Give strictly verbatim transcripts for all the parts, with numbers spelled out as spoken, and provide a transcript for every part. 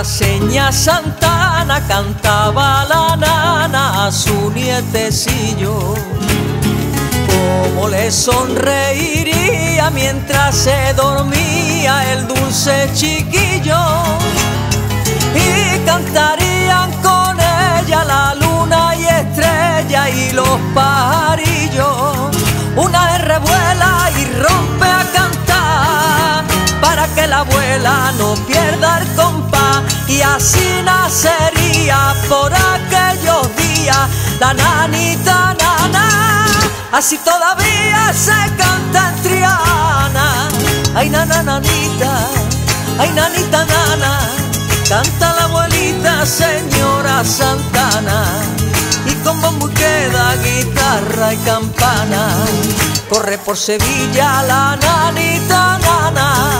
la seña Santana cantaba la nana a su nietecillo. Cómo le sonreiría mientras se dormía el dulce chiquillo. Y cantarían con ella la luna y estrella y los pajarillos. Una R vuela y rompe a cantar para que la abuela no pierda el compás. Y así nacería por aquellos días la nanita nana. Así todavía se canta en Triana. Ay nana nanita, ay nanita nana, canta la abuelita señora Santana. Y con bombo queda guitarra y campana, corre por Sevilla la nanita nana.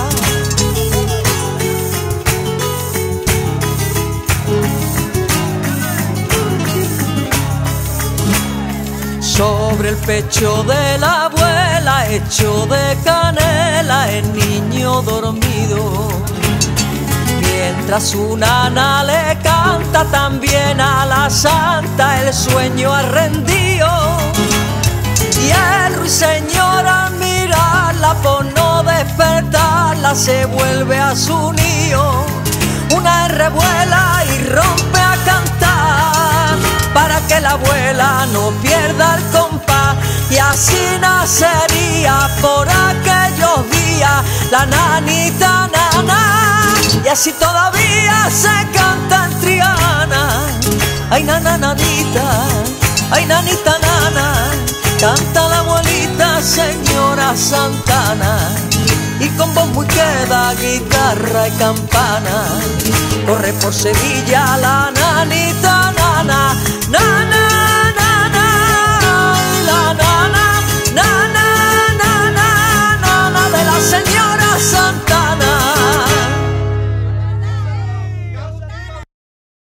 Sobre el pecho de la abuela, hecho de canela, el niño dormido. Mientras su nana le canta también a la santa, el sueño ha rendido. Y el ruiseñor al mirarla por no despertarla se vuelve a su nido. Una R vuela y rompe a cantar para que la abuela no pierda el compás. Y así nacería por aquellos días la nanita nana. Y así todavía se canta en Triana. Ay nana nanita, ay nanita nana, canta la abuelita señora Santana. Y con bombo y queda guitarra y campana, corre por Sevilla la nanita nana, nana.